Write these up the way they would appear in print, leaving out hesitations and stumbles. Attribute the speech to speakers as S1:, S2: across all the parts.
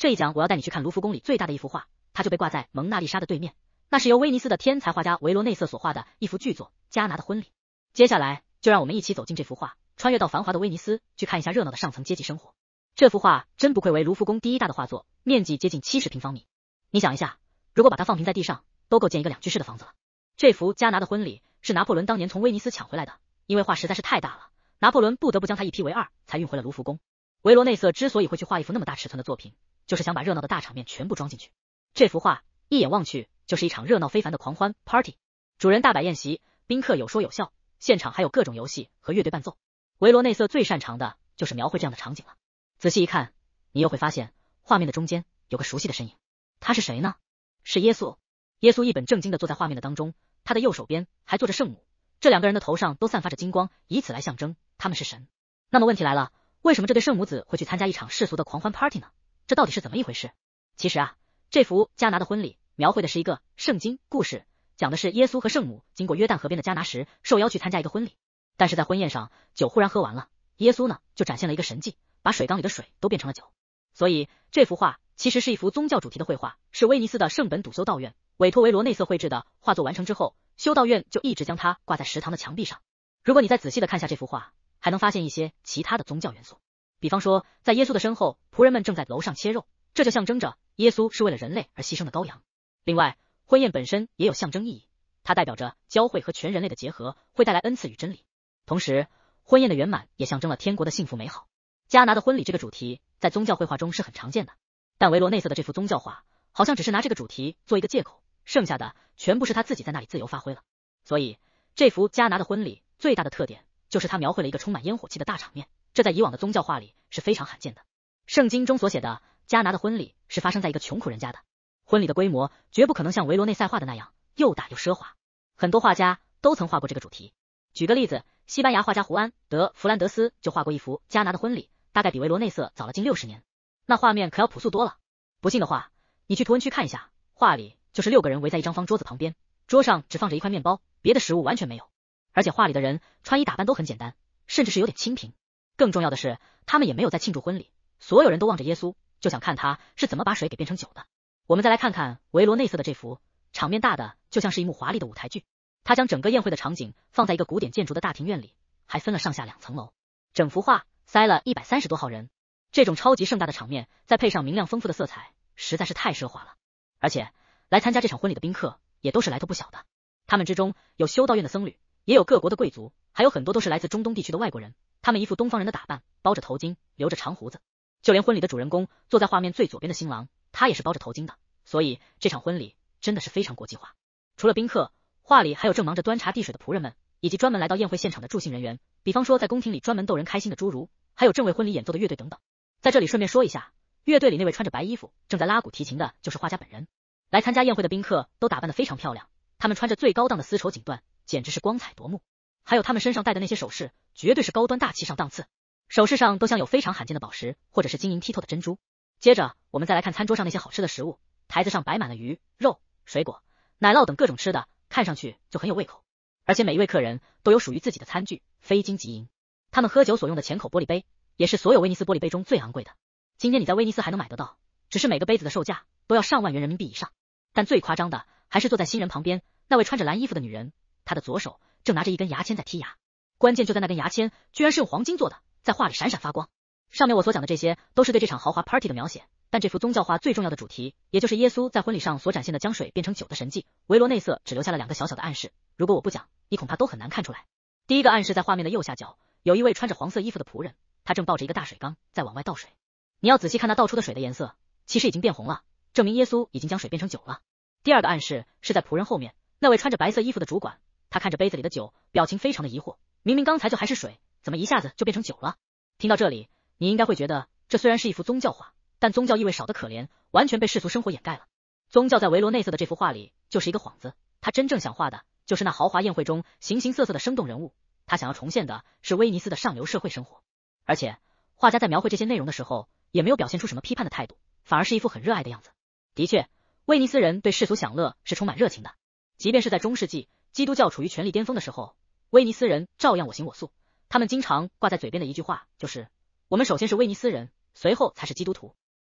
S1: 这一讲我要带你去看卢浮宫里最大的一幅画，它就被挂在蒙娜丽莎的对面，那是由威尼斯的天才画家维罗内瑟所画的一幅巨作《加拿的婚礼》。接下来就让我们一起走进这幅画，穿越到繁华的威尼斯，去看一下热闹的上层阶级生活。这幅画真不愧为卢浮宫第一大的画作，面积接近70平方米。你想一下，如果把它放平在地上，都够建一个2居室的房子了。这幅《加拿的婚礼》是拿破仑当年从威尼斯抢回来的，因为画实在是太大了，拿破仑不得不将它一劈为2，才运回了卢浮宫。维罗内瑟之所以会去画一幅那么大尺寸的作品，就是想把热闹的大场面全部装进去。这幅画一眼望去就是一场热闹非凡的狂欢 party， 主人大摆宴席，宾客有说有笑，现场还有各种游戏和乐队伴奏。维罗内瑟最擅长的就是描绘这样的场景了。仔细一看，你又会发现画面的中间有个熟悉的身影，他是谁呢？是耶稣。耶稣一本正经地坐在画面的当中，他的右手边还坐着圣母，这2个人的头上都散发着金光，以此来象征他们是神。那么问题来了，为什么这对圣母子会去参加一场世俗的狂欢 party 呢？这到底是怎么一回事？其实啊，这幅加拿的婚礼描绘的是一个圣经故事，讲的是耶稣和圣母经过约旦河边的加拿时受邀去参加一个婚礼，但是在婚宴上酒忽然喝完了，耶稣呢就展现了一个神迹，把水缸里的水都变成了酒。所以这幅画其实是一幅宗教主题的绘画，是威尼斯的圣本笃修道院委托维罗内瑟绘制的。画作完成之后，修道院就一直将它挂在食堂的墙壁上。如果你再仔细的看下这幅画，还能发现一些其他的宗教元素，比方说在耶稣的身后，仆人们正在楼上切肉，这就象征着耶稣是为了人类而牺牲的羔羊。另外，婚宴本身也有象征意义，它代表着教会和全人类的结合，会带来恩赐与真理。同时，婚宴的圆满也象征了天国的幸福美好。加拿的婚礼这个主题在宗教绘画中是很常见的，但维罗内瑟的这幅宗教画好像只是拿这个主题做一个借口，剩下的全部是他自己在那里自由发挥了。所以这幅加拿的婚礼最大的特点就是他描绘了一个充满烟火气的大场面，这在以往的宗教画里是非常罕见的。圣经中所写的加拿的婚礼是发生在一个穷苦人家的，婚礼的规模绝不可能像维罗内塞画的那样又大又奢华，很多画家都曾画过这个主题。举个例子，西班牙画家胡安·德·弗兰德斯就画过一幅加拿的婚礼，大概比维罗内瑟早了近60年，那画面可要朴素多了。不信的话，你去图文区看一下，画里就是6个人围在一张方桌子旁边，桌上只放着一块面包，别的食物完全没有，而且画里的人穿衣打扮都很简单，甚至是有点清贫。更重要的是，他们也没有在庆祝婚礼，所有人都望着耶稣，就想看他是怎么把水给变成酒的。我们再来看看维罗内瑟的这幅，场面大的就像是一幕华丽的舞台剧，他将整个宴会的场景放在一个古典建筑的大庭院里，还分了上下2层楼，整幅画塞了130多号人。这种超级盛大的场面，再配上明亮丰富的色彩，实在是太奢华了。而且来参加这场婚礼的宾客也都是来头不小的，他们之中有修道院的僧侣，也有各国的贵族，还有很多都是来自中东地区的外国人，他们一副东方人的打扮，包着头巾，留着长胡子。就连婚礼的主人公坐在画面最左边的新郎，他也是包着头巾的，所以这场婚礼真的是非常国际化。除了宾客，画里还有正忙着端茶递水的仆人们，以及专门来到宴会现场的助兴人员，比方说在宫廷里专门逗人开心的侏儒，还有正为婚礼演奏的乐队等等。在这里顺便说一下，乐队里那位穿着白衣服正在拉鼓提琴的就是画家本人。来参加宴会的宾客都打扮得非常漂亮，他们穿着最高档的丝绸锦缎，简直是光彩夺目。还有他们身上戴的那些首饰，绝对是高端大气上档次，首饰上都镶有非常罕见的宝石或者是晶莹剔透的珍珠。接着我们再来看餐桌上那些好吃的食物，台子上摆满了鱼、肉、水果、奶酪等各种吃的，看上去就很有胃口。而且每一位客人都有属于自己的餐具，非金即银。他们喝酒所用的浅口玻璃杯也是所有威尼斯玻璃杯中最昂贵的，今天你在威尼斯还能买得到，只是每个杯子的售价都要上万元人民币以上。但最夸张的还是坐在新人旁边那位穿着蓝衣服的女人，她的左手正拿着一根牙签在剔牙，关键就在那根牙签居然是用黄金做的，在画里闪闪发光。上面我所讲的这些都是对这场豪华 party 的描写，但这幅宗教画最重要的主题，也就是耶稣在婚礼上所展现的将水变成酒的神迹，维罗内瑟只留下了2个小小的暗示，如果我不讲，你恐怕都很难看出来。第一个暗示在画面的右下角，有一位穿着黄色衣服的仆人，他正抱着一个大水缸在往外倒水。你要仔细看他倒出的水的颜色，其实已经变红了，证明耶稣已经将水变成酒了。第二个暗示是在仆人后面，那位穿着白色衣服的主管，他看着杯子里的酒，表情非常的疑惑，明明刚才就还是水，怎么一下子就变成酒了？听到这里，你应该会觉得这虽然是一幅宗教画，但宗教意味少得可怜，完全被世俗生活掩盖了。宗教在维罗内瑟的这幅画里就是一个幌子，他真正想画的就是那豪华宴会中形形色色的生动人物，他想要重现的是威尼斯的上流社会生活。而且画家在描绘这些内容的时候，也没有表现出什么批判的态度，反而是一副很热爱的样子。的确，威尼斯人对世俗享乐是充满热情的，即便是在中世纪基督教处于权力巅峰的时候，威尼斯人照样我行我素。他们经常挂在嘴边的一句话就是，我们首先是威尼斯人，随后才是基督徒。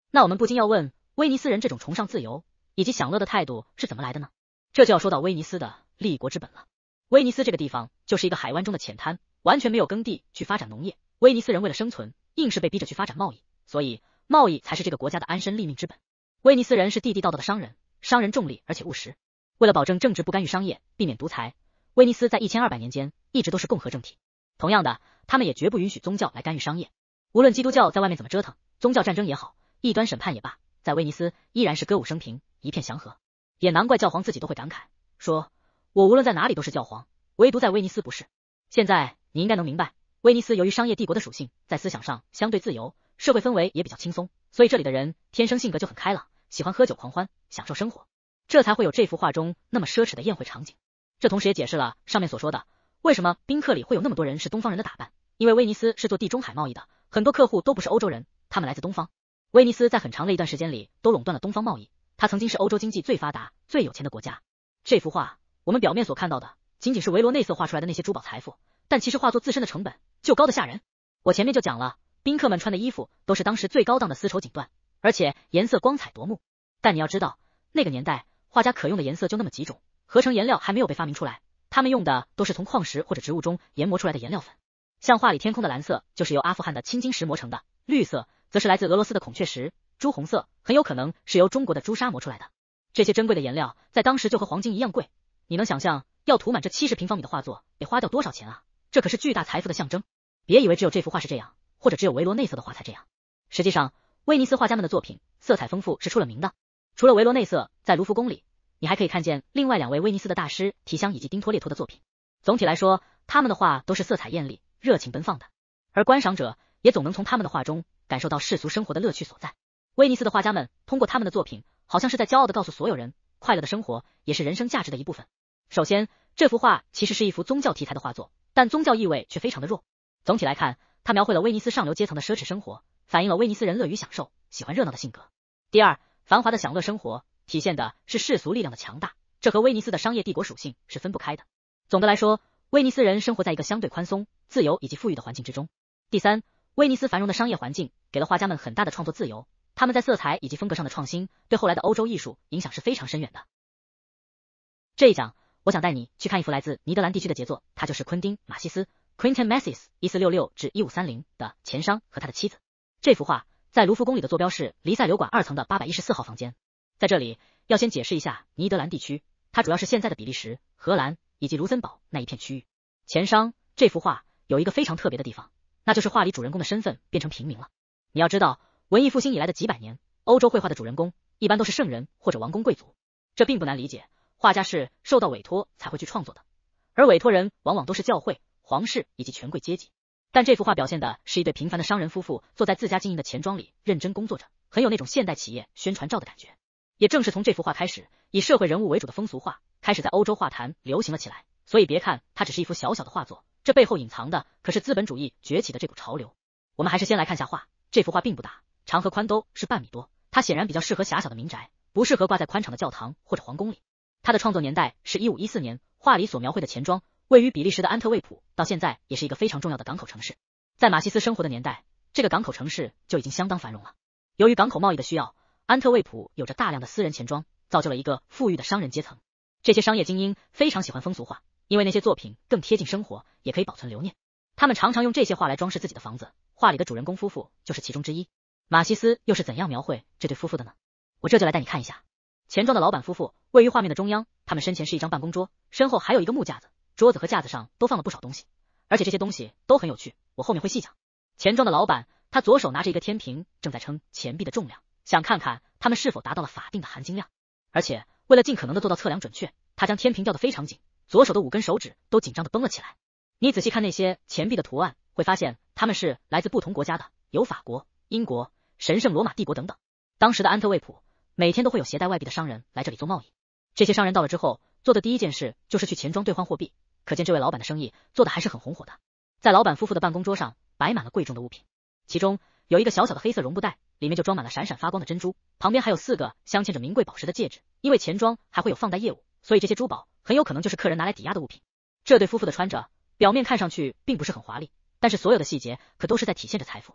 S1: 那我们不禁要问，威尼斯人这种崇尚自由以及享乐的态度是怎么来的呢？这就要说到威尼斯的立国之本了。威尼斯这个地方就是一个海湾中的浅滩，完全没有耕地去发展农业，威尼斯人为了生存，硬是被逼着去发展贸易，所以贸易才是这个国家的安身立命之本。威尼斯人是地地道道的商人，商人重利而且务实。为了保证政治不干预商业，避免独裁，威尼斯在1200年间一直都是共和政体。同样的，他们也绝不允许宗教来干预商业。无论基督教在外面怎么折腾，宗教战争也好，异端审判也罢，在威尼斯依然是歌舞升平，一片祥和。也难怪教皇自己都会感慨说，我无论在哪里都是教皇，唯独在威尼斯不是。现在你应该能明白，威尼斯由于商业帝国的属性，在思想上相对自由，社会氛围也比较轻松，所以这里的人天生性格就很开朗，喜欢喝酒狂欢，享受生活，这才会有这幅画中那么奢侈的宴会场景。这同时也解释了上面所说的，为什么宾客里会有那么多人是东方人的打扮，因为威尼斯是做地中海贸易的，很多客户都不是欧洲人，他们来自东方。威尼斯在很长的一段时间里都垄断了东方贸易，它曾经是欧洲经济最发达、最有钱的国家。这幅画我们表面所看到的仅仅是维罗内瑟画出来的那些珠宝财富，但其实画作自身的成本就高得吓人。我前面就讲了，宾客们穿的衣服都是当时最高档的丝绸锦缎，而且颜色光彩夺目。但你要知道，那个年代画家可用的颜色就那么几种，合成颜料还没有被发明出来，他们用的都是从矿石或者植物中研磨出来的颜料粉。像画里天空的蓝色就是由阿富汗的青金石磨成的，绿色则是来自俄罗斯的孔雀石，朱红色很有可能是由中国的朱砂磨出来的。这些珍贵的颜料在当时就和黄金一样贵，你能想象要涂满这70平方米的画作得花掉多少钱啊？这可是巨大财富的象征。别以为只有这幅画是这样，或者只有维罗内瑟的画才这样。实际上，威尼斯画家们的作品色彩丰富是出了名的。除了维罗内瑟，在卢浮宫里，你还可以看见另外2位威尼斯的大师提香以及丁托列托的作品。总体来说，他们的画都是色彩艳丽、热情奔放的，而观赏者也总能从他们的画中感受到世俗生活的乐趣所在。威尼斯的画家们通过他们的作品，好像是在骄傲地告诉所有人，快乐的生活也是人生价值的一部分。首先，这幅画其实是一幅宗教题材的画作，但宗教意味却非常的弱。总体来看，它描绘了威尼斯上流阶层的奢侈生活，反映了威尼斯人乐于享受、喜欢热闹的性格。第二，繁华的享乐生活体现的是世俗力量的强大，这和威尼斯的商业帝国属性是分不开的。总的来说，威尼斯人生活在一个相对宽松、自由以及富裕的环境之中。第三，威尼斯繁荣的商业环境给了画家们很大的创作自由，他们在色彩以及风格上的创新，对后来的欧洲艺术影响是非常深远的。这一讲，我想带你去看一幅来自尼德兰地区的杰作，它就是昆汀·马西斯 （Quentin Massys（1466至1530） 的钱商和他的妻子。这幅画在卢浮宫里的坐标是黎塞留馆2层的814号房间。在这里，要先解释一下尼德兰地区，它主要是现在的比利时、荷兰以及卢森堡那一片区域。钱商这幅画有一个非常特别的地方，那就是画里主人公的身份变成平民了。你要知道，文艺复兴以来的几百年，欧洲绘画的主人公一般都是圣人或者王公贵族，这并不难理解，画家是受到委托才会去创作的，而委托人往往都是教会、皇室以及权贵阶级。但这幅画表现的是一对平凡的商人夫妇坐在自家经营的钱庄里认真工作着，很有那种现代企业宣传照的感觉。也正是从这幅画开始，以社会人物为主的风俗画开始在欧洲画坛流行了起来。所以别看它只是一幅小小的画作，这背后隐藏的可是资本主义崛起的这股潮流。我们还是先来看下画，这幅画并不大，长和宽都是半米多，它显然比较适合狭小的民宅，不适合挂在宽敞的教堂或者皇宫里。它的创作年代是1514年，画里所描绘的钱庄位于比利时的安特卫普，到现在也是一个非常重要的港口城市。在马西斯生活的年代，这个港口城市就已经相当繁荣了。由于港口贸易的需要，安特卫普有着大量的私人钱庄，造就了一个富裕的商人阶层。这些商业精英非常喜欢风俗画，因为那些作品更贴近生活，也可以保存留念。他们常常用这些画来装饰自己的房子，画里的主人公夫妇就是其中之一。马西斯又是怎样描绘这对夫妇的呢？我这就来带你看一下。钱庄的老板夫妇位于画面的中央，他们身前是一张办公桌，身后还有一个木架子，桌子和架子上都放了不少东西，而且这些东西都很有趣，我后面会细讲。钱庄的老板，他左手拿着一个天平，正在称钱币的重量，想看看他们是否达到了法定的含金量。而且为了尽可能的做到测量准确，他将天平吊得非常紧，左手的5根手指都紧张的绷了起来。你仔细看那些钱币的图案，会发现他们是来自不同国家的，有法国、英国、神圣罗马帝国等等。当时的安特卫普每天都会有携带外币的商人来这里做贸易，这些商人到了之后，做的第一件事就是去钱庄兑换货币，可见这位老板的生意做的还是很红火的。在老板夫妇的办公桌上摆满了贵重的物品，其中有一个小小的黑色绒布袋，里面就装满了闪闪发光的珍珠，旁边还有4个镶嵌着名贵宝石的戒指。因为钱庄还会有放贷业务，所以这些珠宝很有可能就是客人拿来抵押的物品。这对夫妇的穿着表面看上去并不是很华丽，但是所有的细节可都是在体现着财富。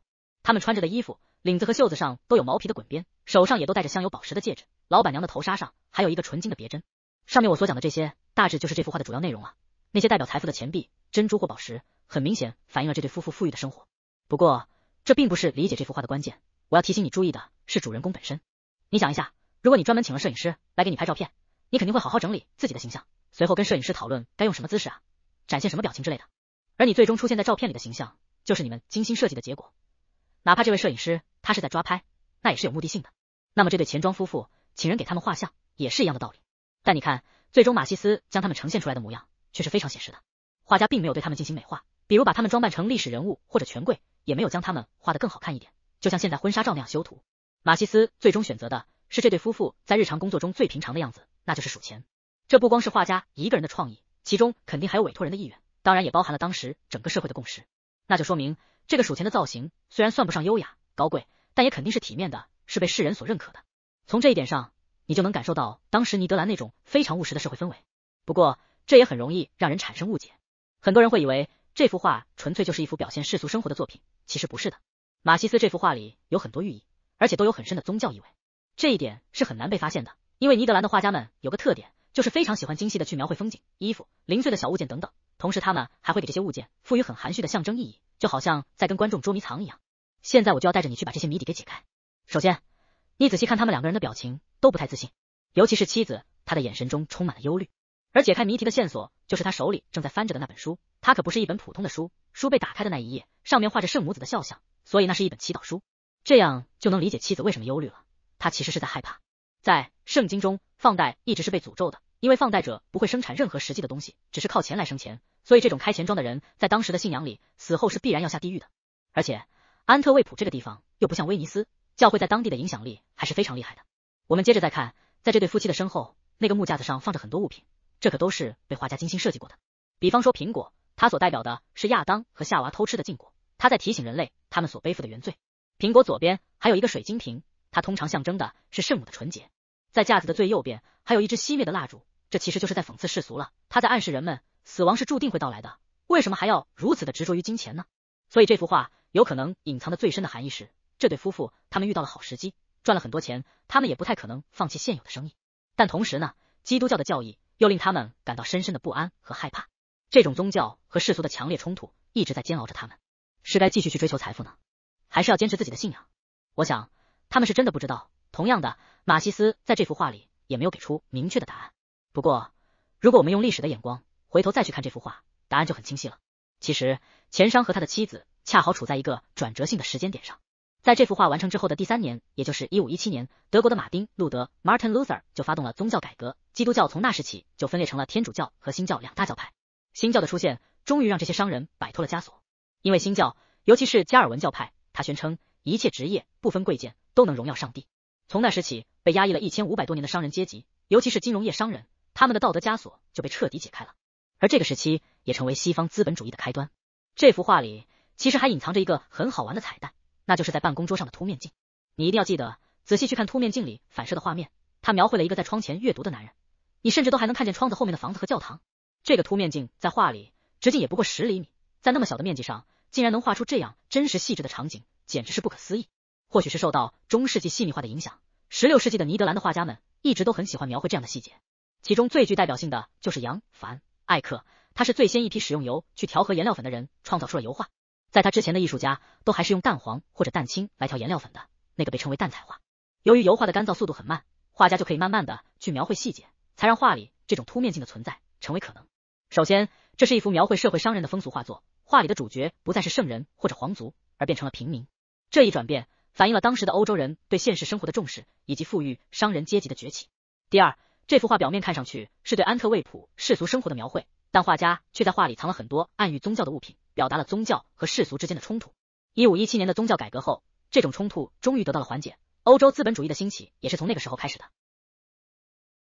S1: 他们穿着的衣服，领子和袖子上都有毛皮的滚边，手上也都戴着镶有宝石的戒指，老板娘的头纱上还有一个纯金的别针。上面我所讲的这些，大致就是这幅画的主要内容了。那些代表财富的钱币、珍珠或宝石，很明显反映了这对夫妇富裕的生活。不过，这并不是理解这幅画的关键。我要提醒你注意的是主人公本身。你想一下，如果你专门请了摄影师来给你拍照片，你肯定会好好整理自己的形象，随后跟摄影师讨论该用什么姿势啊，展现什么表情之类的。而你最终出现在照片里的形象，就是你们精心设计的结果。哪怕这位摄影师他是在抓拍，那也是有目的性的。那么这对钱庄夫妇请人给他们画像，也是一样的道理。但你看，最终马西斯将他们呈现出来的模样，却是非常写实的。画家并没有对他们进行美化，比如把他们装扮成历史人物或者权贵，也没有将他们画得更好看一点，就像现在婚纱照那样修图。马西斯最终选择的是这对夫妇在日常工作中最平常的样子，那就是数钱。这不光是画家一个人的创意，其中肯定还有委托人的意愿，当然也包含了当时整个社会的共识。那就说明这个数钱的造型虽然算不上优雅高贵，但也肯定是体面的，是被世人所认可的。从这一点上，你就能感受到当时尼德兰那种非常务实的社会氛围。不过这也很容易让人产生误解，很多人会以为这幅画纯粹就是一幅表现世俗生活的作品，其实不是的。马西斯这幅画里有很多寓意，而且都有很深的宗教意味。这一点是很难被发现的，因为尼德兰的画家们有个特点，就是非常喜欢精细的去描绘风景、衣服、零碎的小物件等等，同时他们还会给这些物件赋予很含蓄的象征意义，就好像在跟观众捉迷藏一样。现在我就要带着你去把这些谜底给解开。首先，你仔细看他们两个人的表情都不太自信，尤其是妻子，她的眼神中充满了忧虑。而解开谜题的线索就是他手里正在翻着的那本书，它可不是一本普通的书，书被打开的那一页上面画着圣母子的肖像，所以那是一本祈祷书。这样就能理解妻子为什么忧虑了，她其实是在害怕。在圣经中，放贷一直是被诅咒的，因为放贷者不会生产任何实际的东西，只是靠钱来生钱，所以这种开钱庄的人在当时的信仰里，死后是必然要下地狱的。而且安特卫普这个地方又不像威尼斯，教会在当地的影响力还是非常厉害的。我们接着再看，在这对夫妻的身后，那个木架子上放着很多物品，这可都是被画家精心设计过的。比方说苹果，它所代表的是亚当和夏娃偷吃的禁果，它在提醒人类他们所背负的原罪。苹果左边还有一个水晶瓶，它通常象征的是圣母的纯洁。在架子的最右边还有一支熄灭的蜡烛，这其实就是在讽刺世俗了，它在暗示人们死亡是注定会到来的，为什么还要如此的执着于金钱呢？所以这幅画有可能隐藏的最深的含义是，这对夫妇他们遇到了好时机，赚了很多钱，他们也不太可能放弃现有的生意。但同时呢，基督教的教义又令他们感到深深的不安和害怕。这种宗教和世俗的强烈冲突一直在煎熬着他们，是该继续去追求财富呢，还是要坚持自己的信仰？我想他们是真的不知道。同样的，马西斯在这幅画里也没有给出明确的答案。不过如果我们用历史的眼光回头再去看这幅画，答案就很清晰了。其实钱商和他的妻子恰好处在一个转折性的时间点上。在这幅画完成之后的第3年，也就是1517年，德国的马丁·路德 Martin Luther 就发动了宗教改革，基督教从那时起就分裂成了天主教和新教两大教派。新教的出现终于让这些商人摆脱了枷锁，因为新教，尤其是加尔文教派，他宣称一切职业不分贵贱都能荣耀上帝。从那时起，被压抑了1500多年的商人阶级，尤其是金融业商人，他们的道德枷锁就被彻底解开了。而这个时期也成为西方资本主义的开端。这幅画里其实还隐藏着一个很好玩的彩蛋，那就是在办公桌上的凸面镜。你一定要记得仔细去看凸面镜里反射的画面，它描绘了一个在窗前阅读的男人，你甚至都还能看见窗子后面的房子和教堂。这个凸面镜在画里直径也不过10厘米，在那么小的面积上竟然能画出这样真实细致的场景，简直是不可思议。或许是受到中世纪细密化的影响，16世纪的尼德兰的画家们一直都很喜欢描绘这样的细节。其中最具代表性的就是扬·凡·艾克，他是最先一批使用油去调和颜料粉的人，创造出了油画。在他之前的艺术家都还是用蛋黄或者蛋清来调颜料粉的，那个被称为蛋彩画。由于油画的干燥速度很慢，画家就可以慢慢的去描绘细节，才让画里这种凸面镜的存在成为可能。首先，这是一幅描绘社会商人的风俗画作，画里的主角不再是圣人或者皇族，而变成了平民。这一转变反映了当时的欧洲人对现实生活的重视，以及富裕商人阶级的崛起。第二，这幅画表面看上去是对安特卫普世俗生活的描绘，但画家却在画里藏了很多暗喻宗教的物品，表达了宗教和世俗之间的冲突。1517年的宗教改革后，这种冲突终于得到了缓解，欧洲资本主义的兴起也是从那个时候开始的。